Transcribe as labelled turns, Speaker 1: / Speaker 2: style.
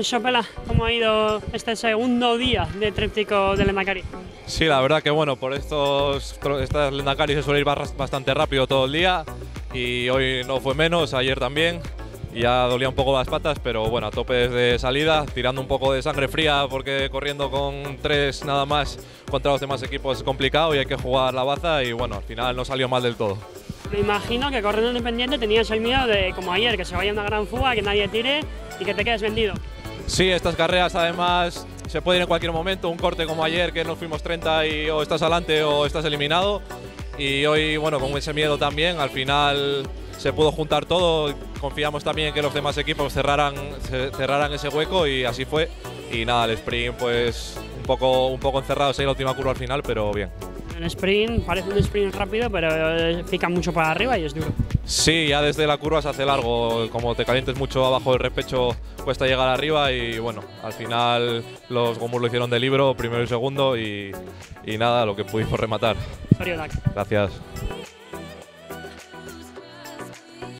Speaker 1: Xopela, ¿cómo ha ido este segundo día de tríptico del Lendakari?
Speaker 2: Sí, la verdad que bueno, por estas Lendakari se suele ir bastante rápido todo el día y hoy no fue menos, ayer también. Y ya dolía un poco las patas, pero bueno, a tope desde salida, tirando un poco de sangre fría porque corriendo con 3 nada más contra los demás equipos es complicado y hay que jugar la baza y bueno, al final no salió mal del todo.
Speaker 1: Me imagino que corriendo independiente tenías el miedo de, como ayer, que se vaya una gran fuga, que nadie tire y que te quedes vendido.
Speaker 2: Sí, estas carreras además se puede ir en cualquier momento, un corte como ayer que nos fuimos 30 y o estás adelante o estás eliminado. Y hoy, bueno, con ese miedo también, al final se pudo juntar todo, confiamos también en que los demás equipos cerraran ese hueco y así fue. Y nada, el sprint pues un poco encerrado, la última curva al final, pero bien.
Speaker 1: El sprint parece un sprint rápido, pero pica mucho para arriba y es duro.
Speaker 2: Sí, ya desde la curva se hace largo, como te calientes mucho abajo del repecho cuesta llegar arriba y bueno, al final los Gomur lo hicieron de libro, primero y segundo y nada, lo que pudimos rematar.
Speaker 1: Sorionak.
Speaker 2: Gracias.